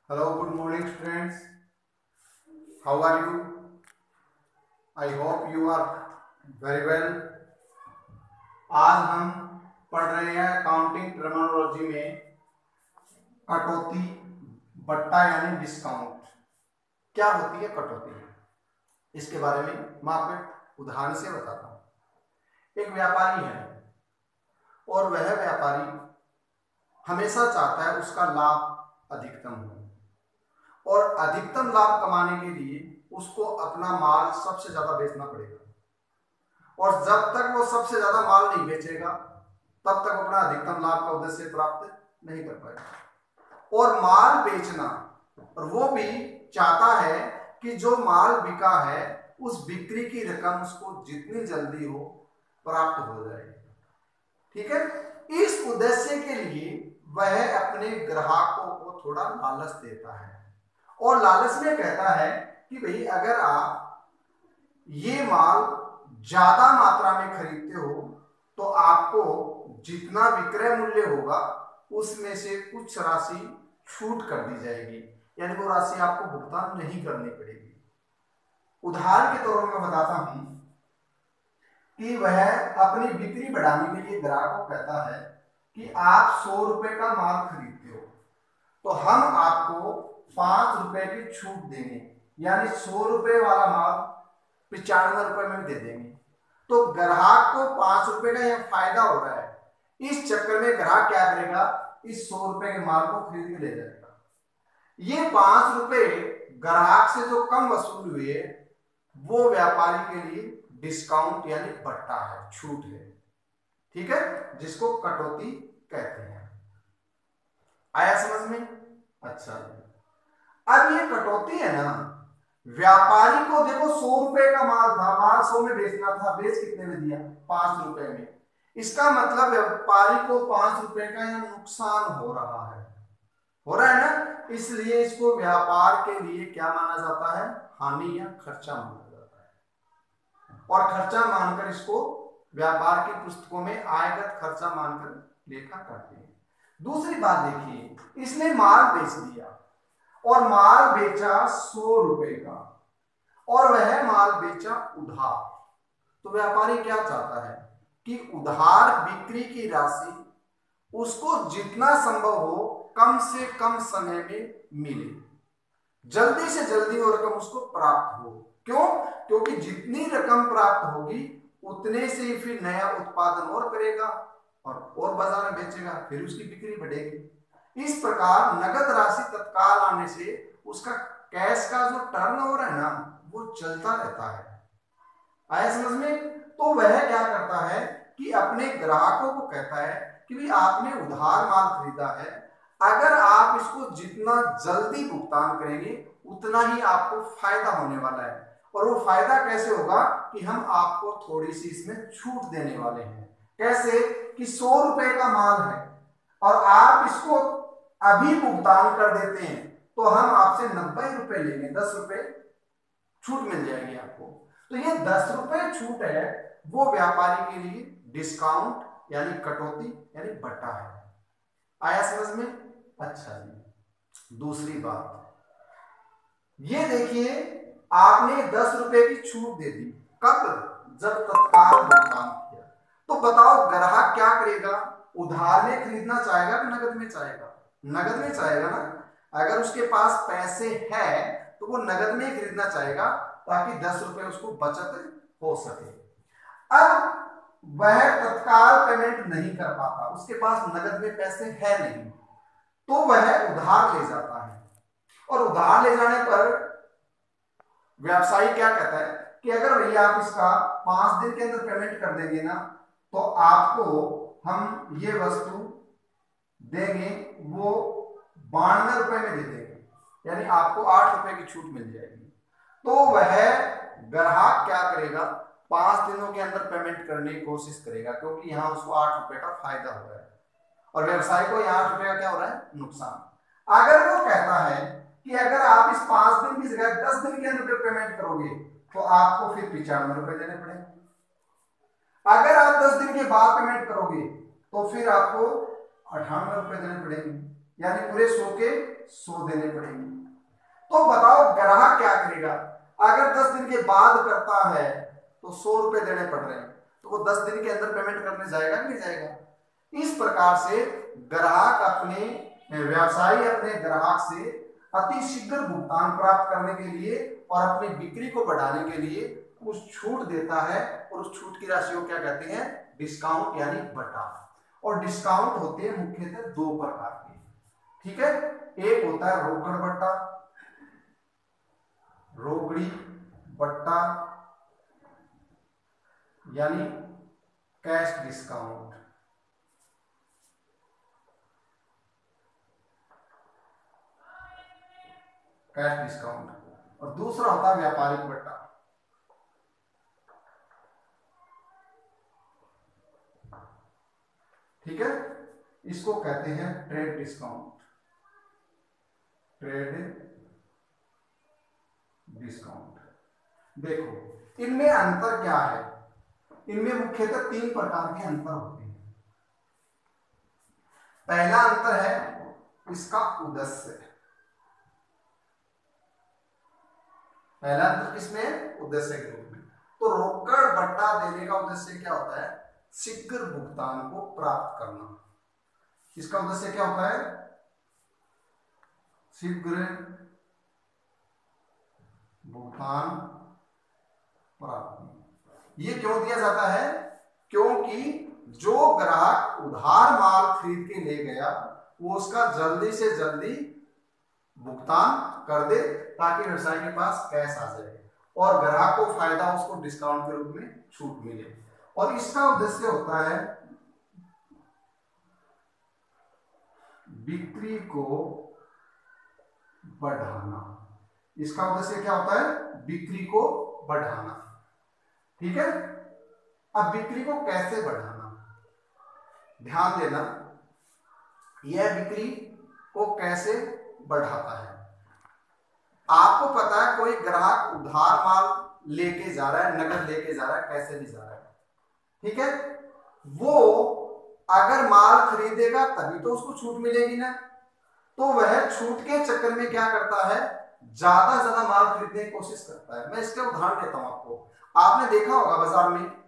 Hello, good morning, students. How are you? I hope you are very well. आज हम पढ़ रहे हैं अकाउंटिंग टर्मिनोलॉजी में कटौती बट्टा यानी डिस्काउंट। क्या होती है कटौती? इसके बारे में मैं आपको उदाहरण से बताता हूँ। एक व्यापारी है और वह व्यापारी हमेशा चाहता है उसका लाभ अधिकतम हो और अधिकतम लाभ कमाने के लिए उसको अपना माल सबसे ज्यादा बेचना पड़ेगा और जब तक वो सबसे ज्यादा माल नहीं बेचेगा तब तक अपना अधिकतम लाभ का उद्देश्य प्राप्त नहीं कर पाएगा। और माल बेचना, और वो भी चाहता है कि जो माल बिका है उस बिक्री की रकम उसको जितनी जल्दी हो प्राप्त हो जाए। ठीक है, इस उद्देश्य के लिए वह अपने ग्राहकों को थोड़ा लालच देता है और लालच में कहता है कि भाई अगर आप ये माल ज्यादा मात्रा में खरीदते हो तो आपको जितना विक्रय मूल्य होगा उसमें से कुछ राशि छूट कर दी जाएगी, यानी वो राशि आपको भुगतान नहीं करनी पड़ेगी। उदाहरण के तौर पर बताता हूं कि वह अपनी बिक्री बढ़ाने के लिए ग्राहक को कहता है कि आप 100 रुपए का माल खरीदते हो तो हम आपको 5 रुपए की छूट देंगे, यानी 100 रुपए वाला माल 95 रुपए में दे देंगे। तो ग्राहक को 5 रुपए का यह फायदा हो रहा है। इस चक्कर में ग्राहक क्या करेगा, इस 100 रुपए के माल को खरीद के ले जाएगा। ये 5 रुपए ग्राहक से जो कम वसूल हुए वो व्यापारी के लिए डिस्काउंट यानी बट्टा है, छूट है। ठीक है, जिसको कटौती कहते हैं। आया समझ में? अच्छा, अब ये कटौती है ना, व्यापारी को देखो 100 रुपए का माल था, माल 100 में बेचना था, बेच कितने में दिया? 5 रुपए में। इसका मतलब व्यापारी को 5 रुपए का यह नुकसान हो रहा है ना, इसलिए इसको व्यापार के लिए क्या माना जाता है? हानि या खर्चा माना जाता है। और खर्चा मानकर इसको व्यापार की पुस्तकों में आयगत खर्चा मानकर लेखा करते हैं। दूसरी बात देखिए, इसने माल बेच दिया और माल बेचा 100 रुपए का और वह माल बेचा उधार। तो व्यापारी क्या चाहता है कि उधार बिक्री की राशि उसको जितना संभव हो कम से कम समय में मिले, जल्दी से जल्दी वो रकम उसको प्राप्त हो। क्यों? क्योंकि जितनी रकम प्राप्त होगी उतने से फिर नया उत्पादन और करेगा और बाजार में बेचेगा, फिर उसकी बिक्री बढ़ेगी। इस प्रकार नगद राशि तत्काल आने से उसका कैश का जो टर्नओवर है ना वो चलता रहता है। आया समझ में? तो वह क्या करता है कि अपने ग्राहकों को कहता है कि भाई आपने उधार माल खरीदा है, अगर आप इसको जितना जल्दी भुगतान करेंगे उतना ही आपको फायदा होने वाला है। और वो फायदा कैसे होगा कि हम आपको थोड़ी सी इसमें छूट देने वाले हैं। कैसे कि 100 रुपए का माल है और आप इसको अभी भुगतान कर देते हैं तो हम आपसे 90 रुपए लेंगे, 10 रुपए छूट मिल जाएगी आपको। तो ये 10 रुपए छूट है, वो व्यापारी के लिए डिस्काउंट यानी कटौती यानी बट्टा है। आया समझ में? अच्छा जी, दूसरी बात ये देखिए, आपने 10 रुपए की छूट दे दी, कब? जब तत्काल भुगतान किया। तो बताओ ग्राहक क्या करेगा, उधार में खरीदना चाहेगा कि नगद में चाहेगा? नगद में चाहेगा ना। अगर उसके पास पैसे है तो वो नगद में ही खरीदना चाहेगा ताकि 10 रुपए उसको बचत हो सके। अब वह तत्काल पेमेंट नहीं कर पाता, उसके पास नगद में पैसे है नहीं, तो वह उधार ले जाता है। और उधार ले जाने पर व्यवसायी क्या कहता है कि अगर भैया आप इसका 5 दिन के अंदर पेमेंट कर देंगे ना तो आपको हम ये वस्तु देंगे, वो 92 रुपए में दे देंगे, यानी आपको 8 रुपए की छूट मिल जाएगी। तो वह ग्राहक क्या करेगा, 5 दिनों के अंदर पेमेंट करने की कोशिश करेगा, क्योंकि यहाँ उसको 8 रुपए का फायदा हो रहा है और व्यवसायी को यहाँ 8 रुपए का क्या हो रहा है? नुकसान। अगर वो कहता है कि अगर आप इस 5 दिन की जगह 10 दिन के अंदर पेमेंट करोगे तो आपको फिर 95 रुपए देने पड़ेंगे। अगर आप 10 दिन के बाद पेमेंट करोगे तो फिर आपको 98 रुपए देने पड़ेंगे। यानी पूरे 100 के 100 देने पड़ेंगे। तो बताओ ग्राहक क्या करेगा, अगर 10 दिन के बाद करता है तो 100 रुपए देने पड़ रहे हैं, तो वो 10 दिन के अंदर पेमेंट करने जाएगा कि नहीं जाएगा। इस प्रकार से ग्राहक व्यवसायी अपने ग्राहक से अति शीघ्र भुगतान प्राप्त करने के लिए और अपनी बिक्री को बढ़ाने के लिए कुछ छूट देता है, और उस छूट की राशि को क्या कहते हैं, डिस्काउंट यानी बटा। और डिस्काउंट होते हैं मुख्यतः 2 प्रकार के, ठीक है। एक होता है रोकड़ बट्टा, रोकड़ी बट्टा यानी कैश डिस्काउंट, कैश डिस्काउंट, और दूसरा होता है व्यापारिक बट्टा। ठीक है, इसको कहते हैं ट्रेड डिस्काउंट, ट्रेड डिस्काउंट। देखो इनमें अंतर क्या है, इनमें मुख्यतः 3 प्रकार के अंतर होते हैं। पहला अंतर है इसका उद्देश्य, पहला अंतर किसमें, उद्देश्य के रूप में। तो रोकड़ बट्टा देने का उद्देश्य क्या होता है, शीघ्र भुगतान को प्राप्त करना। इसका उद्देश्य क्या होता है, शीघ्र भुगतान प्राप्ति। ये क्यों दिया जाता है, क्योंकि जो ग्राहक उधार माल खरीद के ले गया वो उसका जल्दी से जल्दी भुगतान कर दे, ताकि व्यवसाय के पास कैश आ जाए और ग्राहक को फायदा, उसको डिस्काउंट के रूप में छूट मिले। और इसका उद्देश्य होता है बिक्री को बढ़ाना। इसका उद्देश्य क्या होता है, बिक्री को बढ़ाना। ठीक है, अब बिक्री को कैसे बढ़ाना, ध्यान देना, यह बिक्री को कैसे बढ़ाता है। आपको पता है कोई ग्राहक उधार माल लेके जा रहा है, नकद लेके जा रहा है, कैसे भी जा रहा है, ठीक है, वो अगर माल खरीदेगा तभी तो उसको छूट मिलेगी ना। तो वह छूट के चक्कर में क्या करता है, ज्यादा माल खरीदने की कोशिश करता है। मैं इसका उदाहरण देता हूं आपको। आपने देखा होगा बाजार में